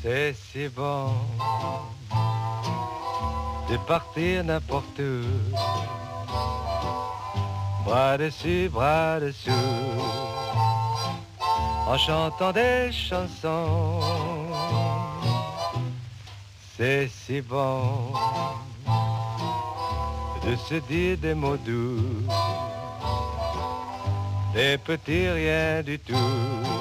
C'est si bon de partir n'importe où, bras dessus, bras dessous, en chantant des chansons. C'est si bon de se dire des mots doux, des petits rien du tout,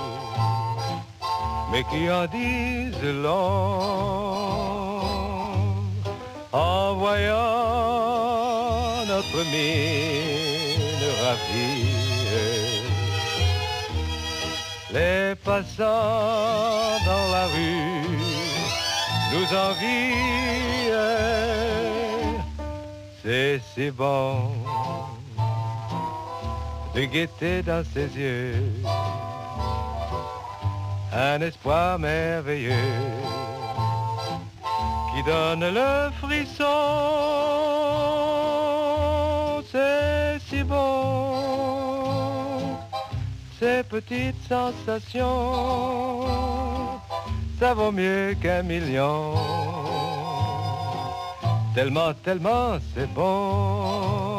mais qui en disent long, en voyant notre mine ravie. Les passants dans la rue nous envient, c'est si bon de guetter dans ses yeux un espoir merveilleux qui donne le frisson. C'est si bon, ces petites sensations, ça vaut mieux qu'un million, tellement, tellement c'est bon.